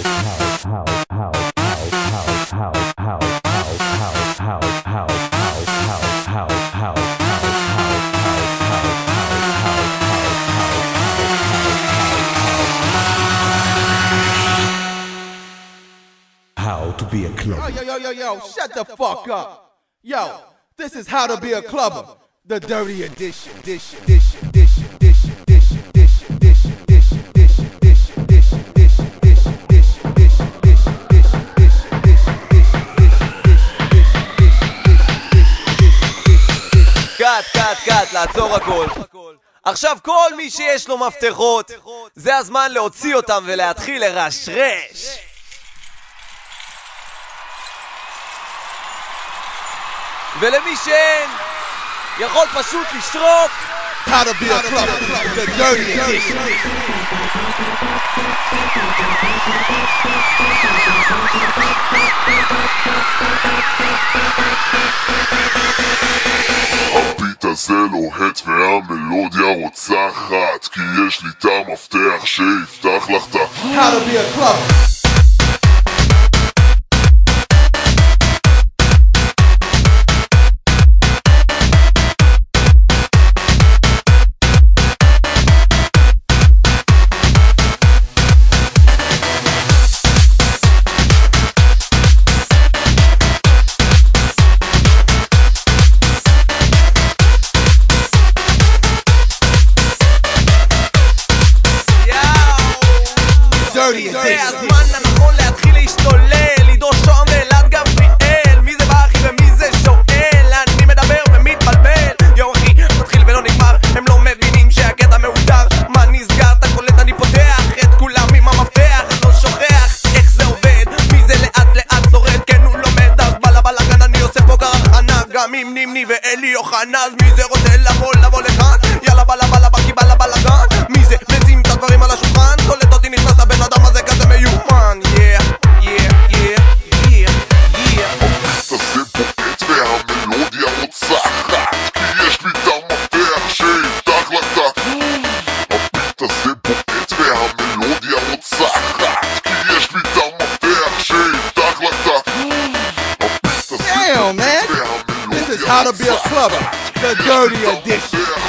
How to be a clubber. Yo, shut the fuck up. Yo, this is how to be a clubber. The dirty edition. קאט, לעצור הכל. עכשיו כל מי שיש לו מפתחות, זה הזמן להוציא אותם ולהתחיל לרשרש. ולמי שאין, יכול פשוט לשרוק. How to be a clubber. The dirty edition. הביט הזה לוהט והמלודיה רוצחת, כי יש לי את המפתח שיפתח לך את How to be a clubber. זה הזמן הנכון להתחיל להשתולל, עידו שוהם ואלעד גבריאל. מי זה באחי ומי זה שואל? אני מדבר ומתבלבל. יו אחי, מתחיל ולא נגמר, הם לא מבינים שהקטע מאודר. מה נסגר? אתה קולט אני פותח את כולם עם המפתח, לא שוכח איך זה עובד. מי זה לאט שורד? כן הוא לומד, אז בלגן אני עושה פה קרחנה. גם עם נימני ואלי יוחנה, אז מי זה רוצה לבוא לכאן? יאללה בקי בלגן. מי זה לשים את הדברים על השולחן? קולט אותי נכנס לבן אדם הזה כזה מיומן. זה בועט והמלודיה רוצחת, כי יש לי את המפתח שיפתח לך את הביט הזה בועט והמלודיה רוצחת, כי יש לי את המפתח שיפתח לך את הביט הזה Damn, man. This is how to be a clubber. The dirty edition.